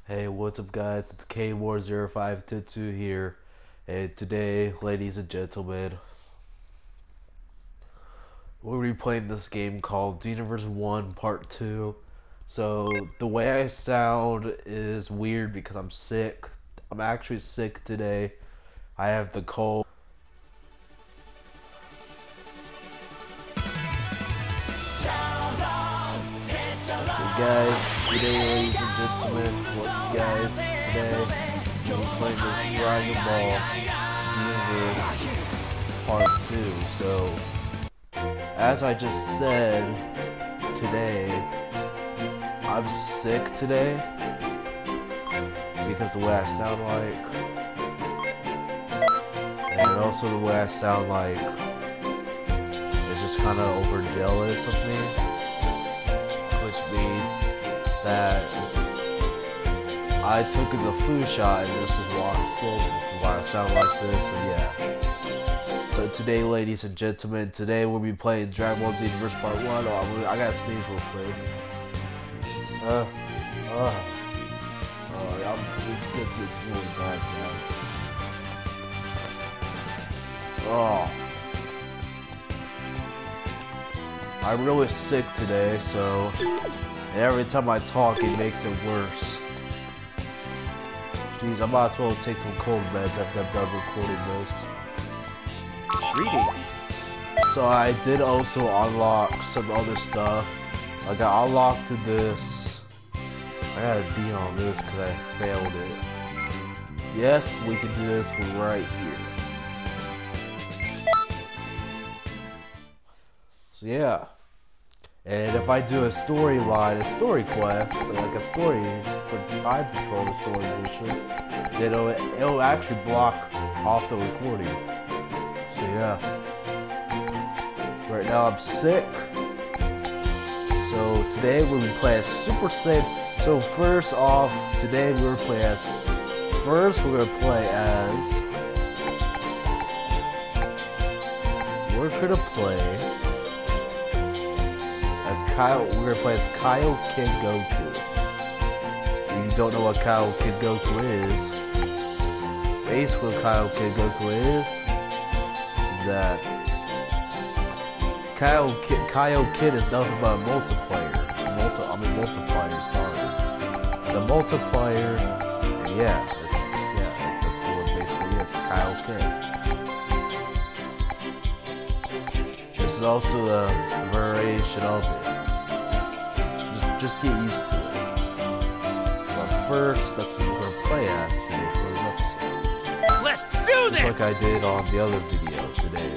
Hey, what's up guys? It's KWar0522 here. And today, ladies and gentlemen, we'll be playing this game called Xenoverse 1 Part 2. So, the way I sound is weird because I'm sick. I'm actually sick today. I have the cold. So guys, today, ladies and gentlemen, what you guys, today, we'll be playing this Dragon Ball Xenoverse Part 2. So, as I just said, today, I'm sick today, because the way I sound like, and also the way I sound like, is just kind of overjealous of me, which means that I took the flu shot, and this is why I'm sick, this is why I sound like this, so yeah. So today, ladies and gentlemen, today we'll be playing Dragon Ball Xenoverse Part 1. Oh, I gotta sneeze real quick. I'm this sick, it's really bad now. Oh. I'm really sick today, so every time I talk, it makes it worse. Jeez, I'm about to take some cold meds after I'm done recording this. Greetings. So I did also unlock some other stuff. I got unlocked to this. I gotta be on this because I failed it. Yes, we can do this right here. So yeah. And if I do a storyline, a story quest, like a story for Time Patrol, the story mission, then it'll actually block off the recording. So yeah. Right now I'm sick. So today we'll be playing Super Saiyan. So first off, today we're gonna play as. First we're gonna play as. We're gonna play as Kyle. We're gonna play as Kaioken Goku. If you don't know what Kaioken Goku is, basically what Kaioken Goku is that Kaioken is nothing but a multiplayer. Multiplier, sorry. The multiplier, that's what it basically is, Kaioken. This is also the variation of it. Just get used to it. But first, that's what we're gonna play as today for this episode. Let's do this! Just like I did on the other video today.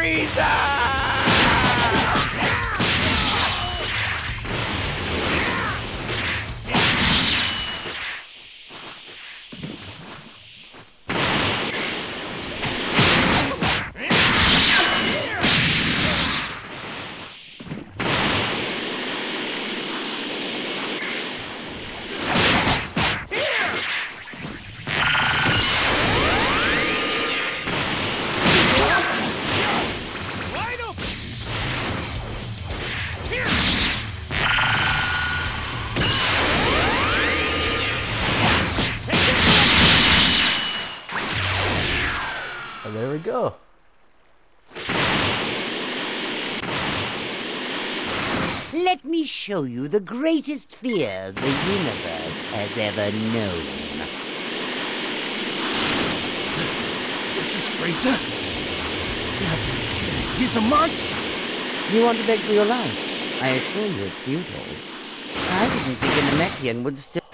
Frieza! And there we go. Let me show you the greatest fear the universe has ever known. This is Frieza? You have to be kidding. He's a monster! You want to beg for your life? I assure you it's futile. I didn't think a Namekian would still...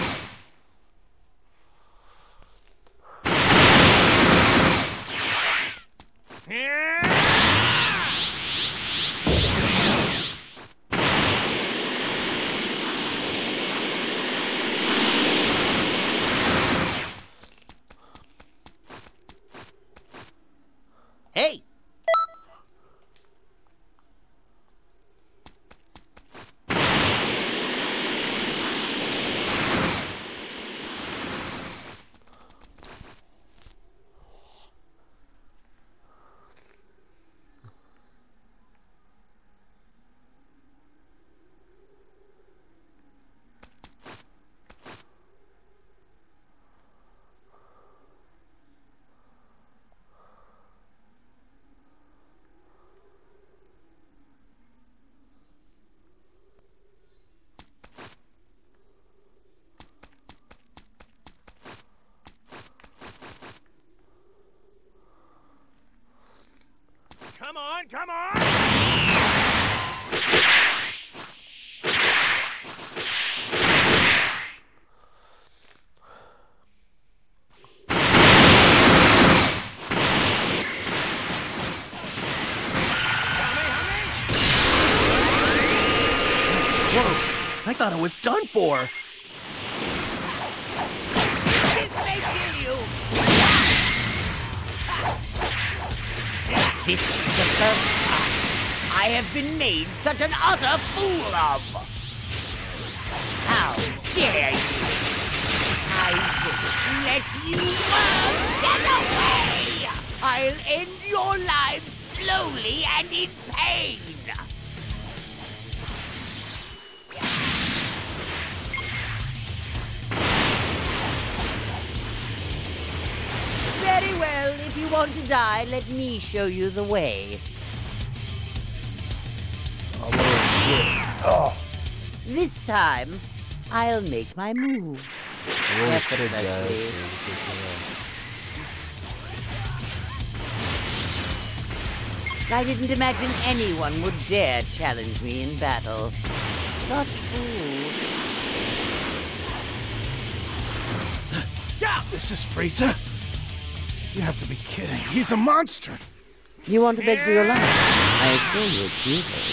Hey! Come on, come on! Close. I thought it was done for. This may kill you! This is the first time I have been made such an utter fool of! How dare you! I won't let you get away! I'll end your lives slowly and in pain! Very well, if you want to die, let me show you the way. Oh, This time, I'll make my move. really Effortlessly. I didn't imagine anyone would dare challenge me in battle. Such fools. Yeah, this is Frieza? You have to be kidding. He's a monster! You want to beg for your life? I assure you it's futile.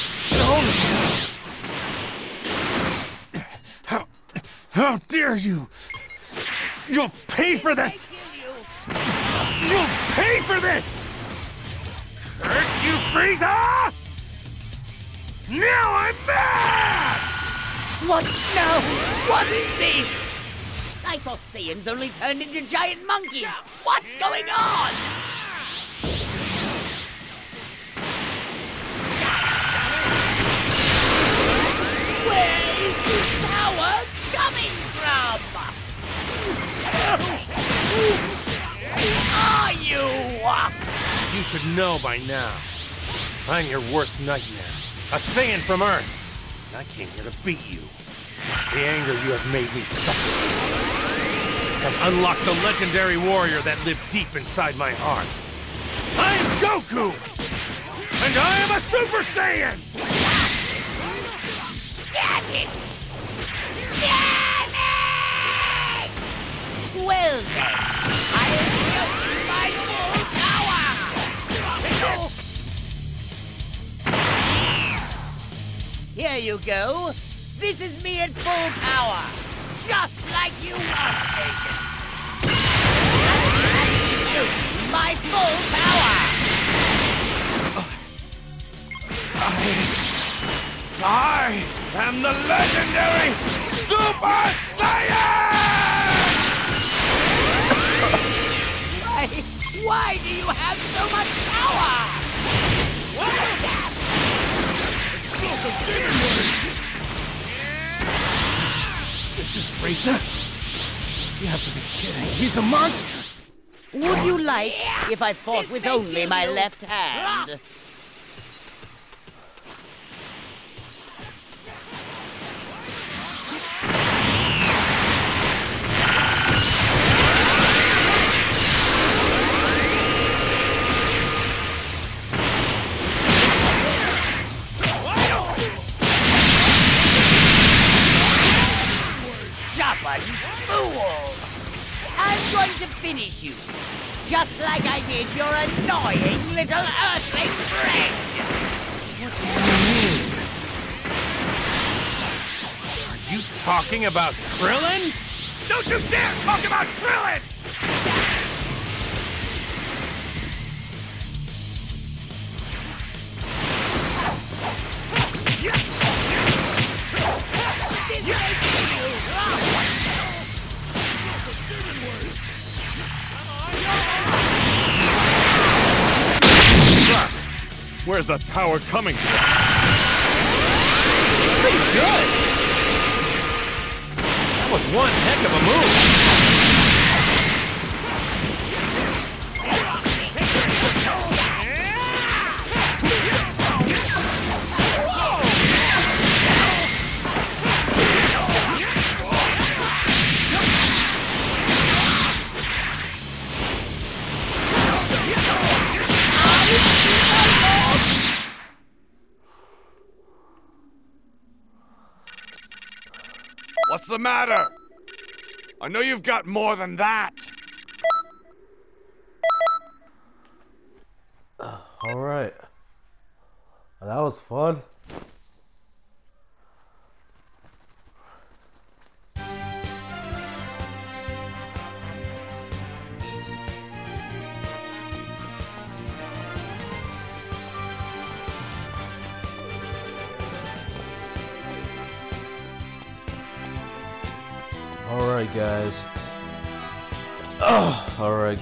How dare you! You'll pay for this! You'll pay for this! Curse you, Frieza! Now I'm mad! What now? What is this? I thought Saiyans only turned into giant monkeys. What's going on? Where is this power coming from? Who are you? You should know by now. I'm your worst nightmare. A Saiyan from Earth. And I came here to beat you. The anger you have made me suffer has unlocked the legendary warrior that lived deep inside my heart. I am Goku! And I am a Super Saiyan! Damn it! Damn it! Well then, I'll show you my full power! There you go. This is me at full power. Just like you want, Bacon. My full power. I am the legendary Super Saiyan! Why do you have so much power? This is Frieza? You have to be kidding. He's a monster. Would you like if I fought with only my left hand? Stubborn fool! I'm going to finish you, just like I did your annoying little Earthling friend! Are you talking about Krillin? Don't you dare talk about Krillin! Where's that power coming from? Pretty good! That was one heck of a move! What's the matter? I know you've got more than that. Alright. That was fun. Alright guys. Alright.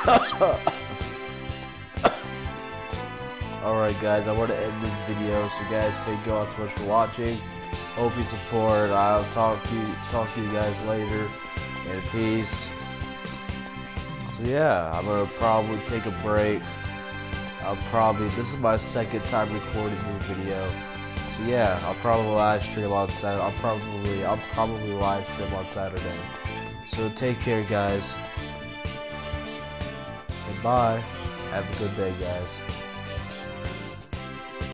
Alright guys, I want to end this video, so guys, thank you all so much for watching. Hope you support. I'll talk to you guys later, and peace. So yeah, I'm gonna probably take a break. This is my second time recording this video. So yeah, I'll probably live stream on Saturday. I'll probably live stream on Saturday. So take care guys. Goodbye. Have a good day guys.